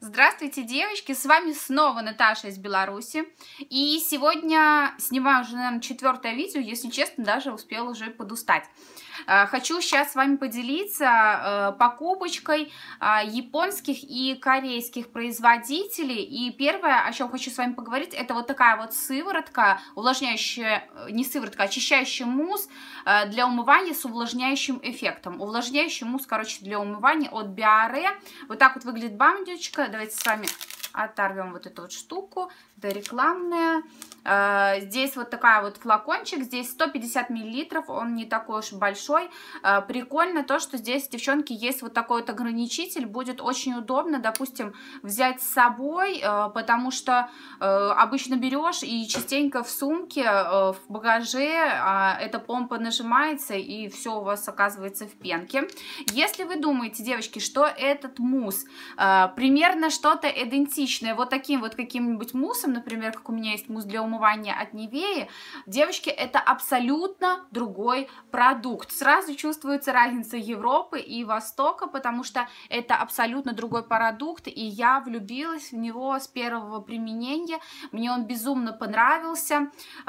Здравствуйте, девочки! С вами снова Наташа из Беларуси. И сегодня снимаю уже, наверное, 4-е видео. Если честно, даже успела уже подустать. Хочу сейчас с вами поделиться покупочкой японских и корейских производителей. И первое, о чем хочу с вами поговорить, это вот такая вот сыворотка, увлажняющая, не сыворотка, а очищающий мусс для умывания с увлажняющим эффектом. Увлажняющий мусс, короче, для умывания от Биоре. Вот так вот выглядит бандочка. Давайте с вами оторвем вот эту вот штуку. Это рекламная. Здесь вот такая вот флакончик. Здесь 150 миллилитров. Он не такой уж большой. Прикольно то, что здесь, девчонки, есть вот такой вот ограничитель. Будет очень удобно, допустим, взять с собой, потому что обычно берешь и частенько в сумке, в багаже эта помпа нажимается и все у вас оказывается в пенке. Если вы думаете, девочки, что этот мусс примерно что-то идентичное вот таким вот каким-нибудь муссом, например, как у меня есть мусс для умывания от Nivea, девочки, это абсолютно другой продукт. Сразу чувствуется разница Европы и Востока, потому что это абсолютно другой продукт, и я влюбилась в него с первого применения. Мне он безумно понравился.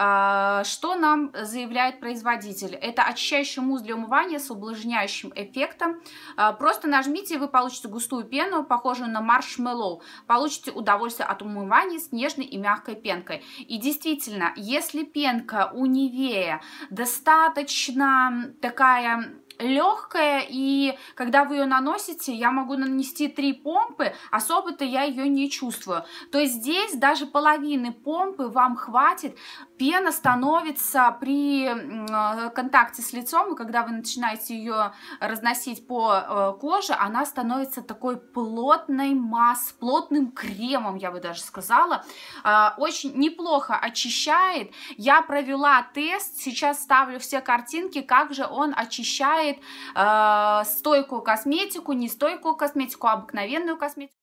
Что нам заявляет производитель? Это очищающий мусс для умывания с увлажняющим эффектом. Просто нажмите, и вы получите густую пену, похожую на маршмеллоу. Получите удовольствие от умывания с нежной и мягкой пенкой. И действительно, если пенка у Nivea достаточно такая легкая, и когда вы ее наносите, я могу нанести 3 помпы, особо-то я ее не чувствую. То есть здесь даже половины помпы вам хватит. Пена становится при контакте с лицом, и когда вы начинаете ее разносить по коже, она становится такой плотной массой, плотным кремом, я бы даже сказала. Очень неплохо очищает. Я провела тест, сейчас ставлю все картинки, как же он очищает стойкую косметику, не стойкую косметику, а обыкновенную косметику.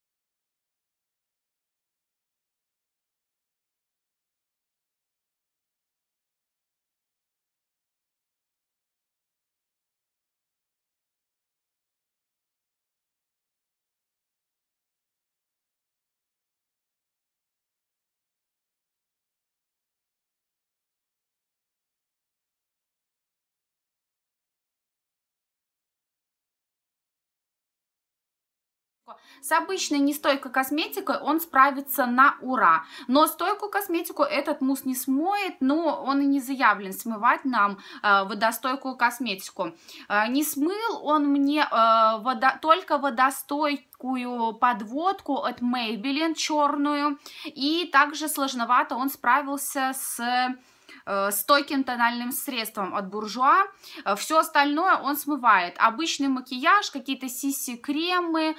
С обычной нестойкой косметикой он справится на ура, но стойкую косметику этот мусс не смоет, но он и не заявлен смывать нам водостойкую косметику. Не смыл он мне только водостойкую подводку от Maybelline черную, и также сложновато он справился с стойким тональным средством от Буржуа. Все остальное он смывает. Обычный макияж, какие-то CC-кремы,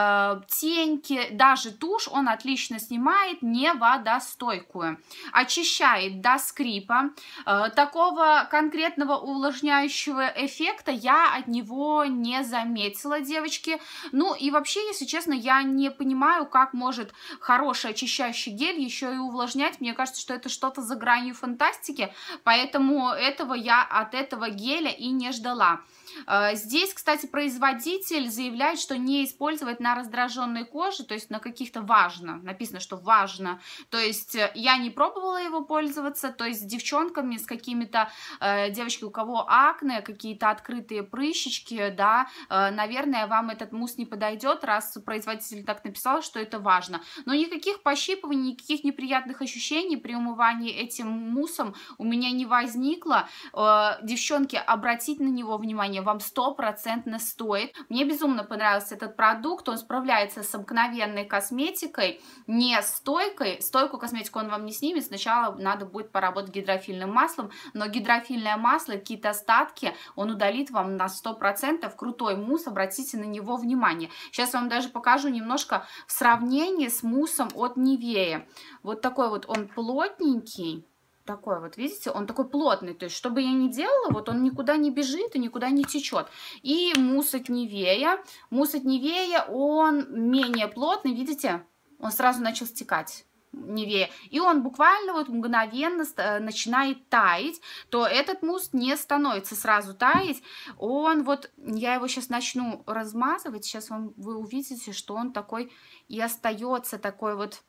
теньки, даже тушь он отлично снимает, не водостойкую. Очищает до скрипа. Такого конкретного увлажняющего эффекта я от него не заметила, девочки. Ну и вообще, если честно, я не понимаю, как может хороший очищающий гель еще и увлажнять. Мне кажется, что это что-то за гранью фантастики. Поэтому этого я от этого геля и не ждала. Здесь, кстати, производитель заявляет, что не использовать на раздраженной коже, то есть на каких-то важно, написано, что важно. То есть я не пробовала его пользоваться, то есть с девчонками, с какими-то девочками, у кого акне, какие-то открытые прыщички, да, наверное, вам этот мусс не подойдет, раз производитель так написал, что это важно. Но никаких пощипываний, никаких неприятных ощущений при умывании этим муссом у меня не возникло. Девчонки, обратите на него внимание, вам 100% стоит. Мне безумно понравился этот продукт, он справляется с обыкновенной косметикой, не стойкой. Стойкую косметику он вам не снимет, сначала надо будет поработать гидрофильным маслом, но гидрофильное масло, какие-то остатки он удалит вам на 100%. Крутой мусс, обратите на него внимание. Сейчас вам даже покажу немножко в сравнении с муссом от Nivea. Вот такой вот он плотненький. Такой вот, видите, он такой плотный, то есть, что бы я ни делала, вот он никуда не бежит и никуда не течет. И мусс от Nivea, он менее плотный, видите, он сразу начал стекать. Nivea, и он буквально вот мгновенно начинает таять, то этот мусс не становится сразу таять, он вот, я его сейчас начну размазывать, сейчас вы увидите, что он такой и остается такой вот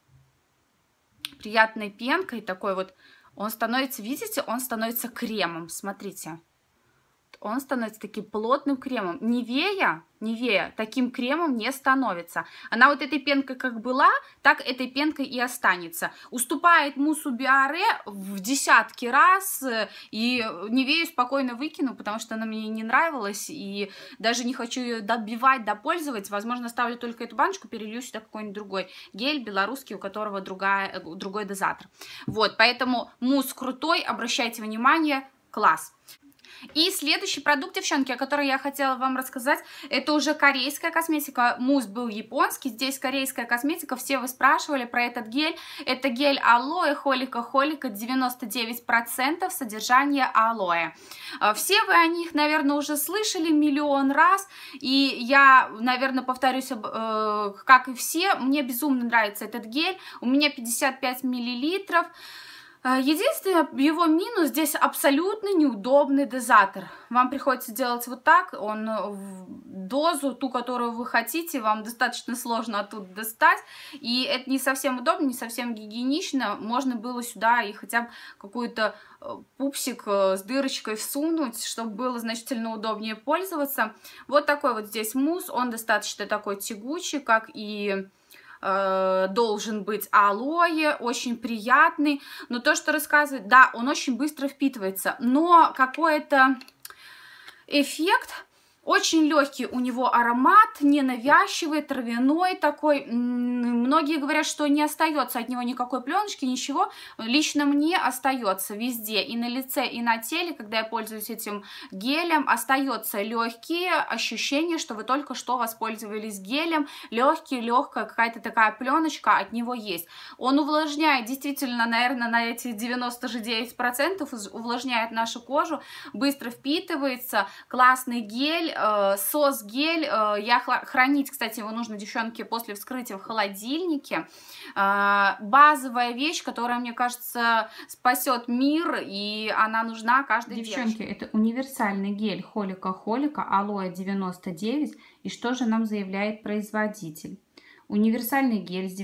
приятной пенкой, такой вот, он становится, видите, он становится кремом, смотрите. Он становится таким плотным кремом. Nivea таким кремом не становится. Она вот этой пенкой как была, так этой пенкой и останется. Уступает муссу Биарре в десятки раз, и Nivea спокойно выкину, потому что она мне не нравилась, и даже не хочу ее добивать, допользовать. Возможно, ставлю только эту баночку, перелью сюда какой-нибудь другой гель белорусский, у которого другой дозатор. Вот, поэтому мусс крутой, обращайте внимание, класс. И следующий продукт, девчонки, о котором я хотела вам рассказать, это уже корейская косметика. Мусс был японский, здесь корейская косметика. Все вы спрашивали про этот гель. Это гель алоэ холика, 99% содержания алоэ. Все вы о них, наверное, уже слышали миллион раз. И я, наверное, повторюсь, как и все, мне безумно нравится этот гель. У меня 55 миллилитров. Единственное, его минус, здесь абсолютно неудобный дозатор. Вам приходится делать вот так, он дозу, ту, которую вы хотите, вам достаточно сложно оттуда достать, и это не совсем удобно, не совсем гигиенично. Можно было сюда и хотя бы какой-то пупсик с дырочкой всунуть, чтобы было значительно удобнее пользоваться. Вот такой вот здесь мусс, он достаточно такой тягучий, как и должен быть алоэ, очень приятный, но то, что рассказывает, да, он очень быстро впитывается, но какой-то эффект, очень легкий у него аромат, ненавязчивый, травяной такой. Многие говорят, что не остается от него никакой пленочки, ничего. Лично мне остается везде, и на лице, и на теле, когда я пользуюсь этим гелем, остается легкие ощущения, что вы только что воспользовались гелем. Легкий, легкая какая-то такая пленочка от него есть. Он увлажняет, действительно, наверное, на эти 99% увлажняет нашу кожу, быстро впитывается, классный гель. Сос-гель, хранить, кстати, его нужно, девчонки, после вскрытия в холодильнике. Базовая вещь, которая, мне кажется, спасет мир, и она нужна каждой девчонке. Девчонки, это универсальный гель холика алоэ 99. И что же нам заявляет производитель? Универсальный гель с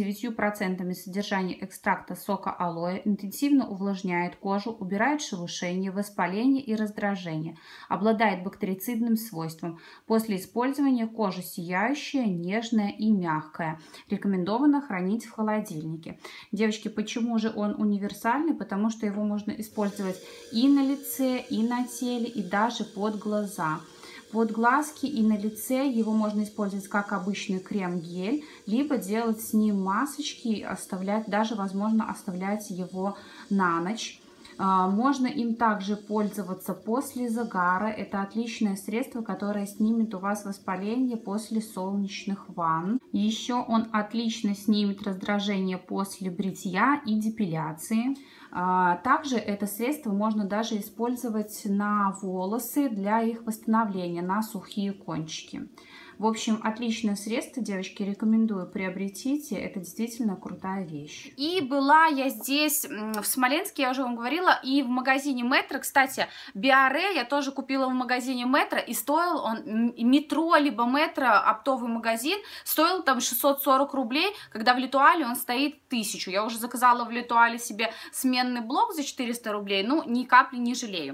99% содержания экстракта сока алоэ интенсивно увлажняет кожу, убирает шелушение, воспаление и раздражение, обладает бактерицидным свойством. После использования кожа сияющая, нежная и мягкая. Рекомендовано хранить в холодильнике. Девочки, почему же он универсальный? Потому что его можно использовать и на лице, и на теле, и даже под глаза. Под глазки и на лице его можно использовать как обычный крем-гель, либо делать с ним масочки, оставлять, даже возможно оставлять его на ночь. Можно им также пользоваться после загара. Это отличное средство, которое снимет у вас воспаление после солнечных ванн. Еще он отлично снимет раздражение после бритья и депиляции. Также это средство можно даже использовать на волосы для их восстановления, на сухие кончики. В общем, отличное средство, девочки, рекомендую, приобретите, это действительно крутая вещь. И была я здесь, в Смоленске, я уже вам говорила, и в магазине Метро, кстати, Биарре я тоже купила в магазине Метро, и стоил он, Метро, либо Метро, оптовый магазин, стоил там 640 рублей, когда в Литуале он стоит 1000. Я уже заказала в Литуале себе сменный блок за 400 рублей, ну, ни капли не жалею.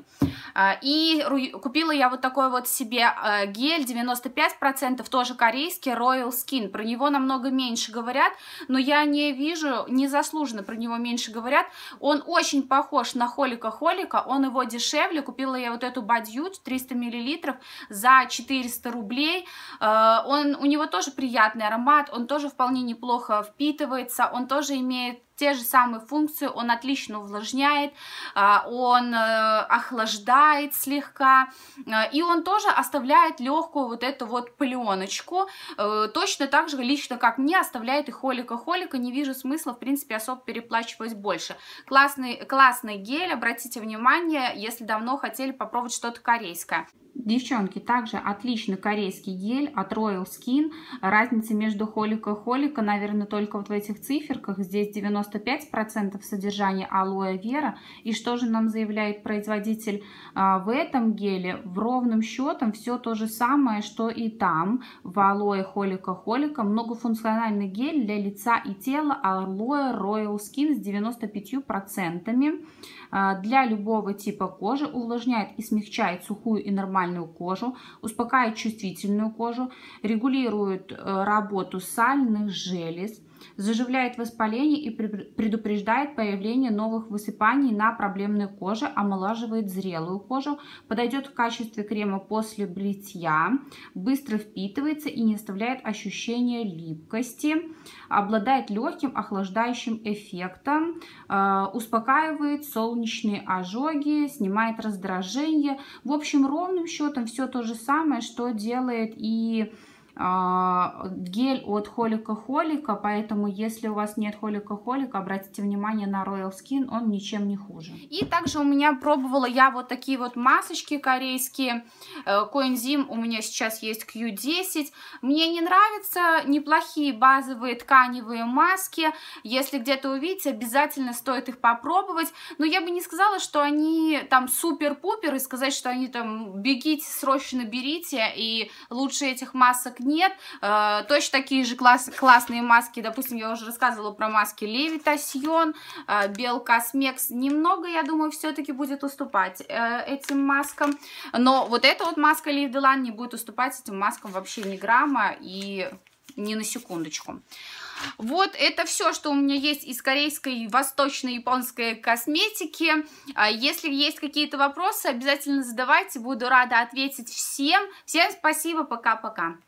И купила я вот такой вот себе гель 95%, тоже корейский, Royal Skin. Про него намного меньше говорят, но я не вижу, незаслуженно про него меньше говорят. Он очень похож на холика, он его дешевле. Купила я вот эту Бадьют 300 мл за 400 рублей. У него тоже приятный аромат, он тоже вполне неплохо впитывается, он тоже имеет те же самые функции, он отлично увлажняет, он охлаждает слегка, и он тоже оставляет легкую вот эту вот пленочку, точно так же лично как мне оставляет и холика, не вижу смысла, в принципе, особо переплачивать больше. Классный гель, обратите внимание, если давно хотели попробовать что-то корейское. Девчонки, также отличный корейский гель от Royal Skin. Разница между холика и холика, наверное, только вот в этих циферках. Здесь 95% содержания алоэ вера. И что же нам заявляет производитель в этом геле? В ровным счетом все то же самое, что и там. В алоэ холика. Многофункциональный гель для лица и тела алоэ Royal Skin с 95%. Для любого типа кожи, увлажняет и смягчает сухую и нормальную кожу, успокаивает чувствительную кожу, регулирует работу сальных желез, заживляет воспаление и предупреждает появление новых высыпаний на проблемной коже, омолаживает зрелую кожу, подойдет в качестве крема после бритья, быстро впитывается и не оставляет ощущения липкости, обладает легким охлаждающим эффектом, успокаивает солнечные ожоги, снимает раздражение. В общем, ровным счетом все то же самое, что делает и гель от холика, поэтому если у вас нет холика, обратите внимание на Royal Skin, он ничем не хуже. И также у меня пробовала я вот такие вот масочки корейские. Коэнзим у меня сейчас есть Q10. Мне не нравятся неплохие базовые тканевые маски. Если где-то увидите, обязательно стоит их попробовать. Но я бы не сказала, что они там супер-пупер, и сказать, что они там бегите, срочно берите, и лучше этих масок нет. Точно такие же классные маски, допустим, я уже рассказывала про маски Levitation, Белкосмекс. Немного, я думаю, все-таки будет уступать этим маскам. Но вот эта вот маска Live Delan не будет уступать этим маскам вообще ни грамма и ни на секундочку. Вот это все, что у меня есть из корейской, восточной, японской косметики. Если есть какие-то вопросы, обязательно задавайте, буду рада ответить всем. Всем спасибо, пока-пока.